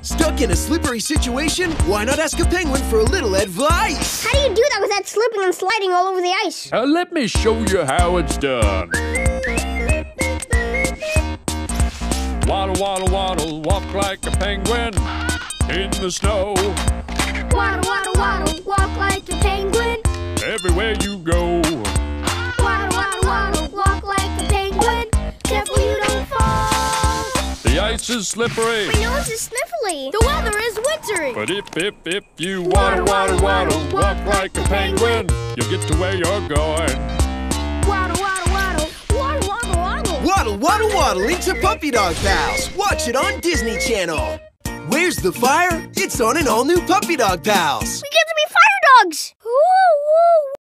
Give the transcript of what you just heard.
Stuck in a slippery situation? Why not ask a penguin for a little advice? How do you do that without slipping and sliding all over the ice? Let me show you how it's done. Waddle, waddle, waddle, walk like a penguin in the snow. Waddle, waddle, waddle, walk like a penguin. Everywhere you go. Waddle, waddle, waddle, walk like a penguin. Careful you don't fall. The ice is slippery. My nose is sniffly. The weather is wintry. But if you waddle, waddle, waddle, walk like a penguin, you'll get to where you're going. Waddle, waddle, waddle, waddle, waddle, waddle. Waddle, waddle, waddle into Puppy Dog Pals. Watch it on Disney Channel. Where's the fire? It's on an all-new Puppy Dog Pals. We get to be fire dogs.